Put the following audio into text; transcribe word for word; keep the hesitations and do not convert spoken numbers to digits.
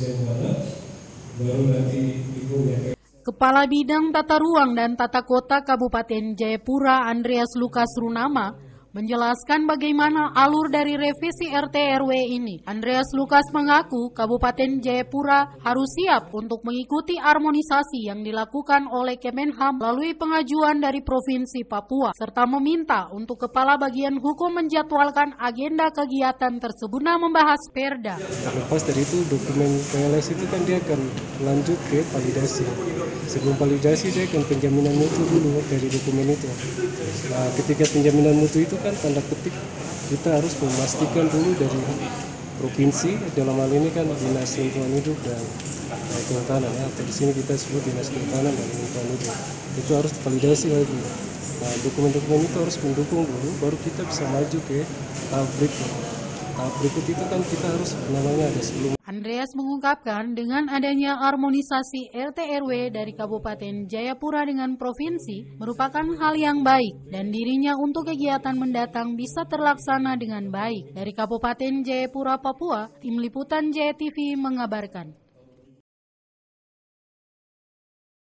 mana, baru nanti Ibu yang Kepala Bidang Tata Ruang dan Tata Kota Kabupaten Jayapura Andreas Lukas Runama menjelaskan bagaimana alur dari revisi R T R W ini. Andreas Lukas mengaku Kabupaten Jayapura harus siap untuk mengikuti harmonisasi yang dilakukan oleh Kemenham melalui pengajuan dari Provinsi Papua, serta meminta untuk Kepala Bagian Hukum menjadwalkan agenda kegiatan tersebut guna membahas Perda. Lepas dari itu dokumen P L S itu kan dia akan lanjut ke validasi. Sebelum validasi dia akan penjaminan mutu dulu dari dokumen itu. Nah, ketika penjaminan mutu itu kan tanda petik kita harus memastikan dulu dari provinsi, dalam hal ini kan Dinas Lingkungan Hidup dan eh, Kehutanan ya, atau di sini kita sebut Dinas Kehutanan dan Lingkungan Hidup. Itu harus validasi lagi. Nah, dokumen-dokumen itu harus mendukung dulu, baru kita bisa maju ke tahap berikutnya. Tahap berikut itu kan kita harus namanya ada sebelum. Andreas mengungkapkan dengan adanya harmonisasi R T R W dari Kabupaten Jayapura dengan Provinsi merupakan hal yang baik dan dirinya untuk kegiatan mendatang bisa terlaksana dengan baik. Dari Kabupaten Jayapura, Papua, Tim Liputan Jaya T V mengabarkan.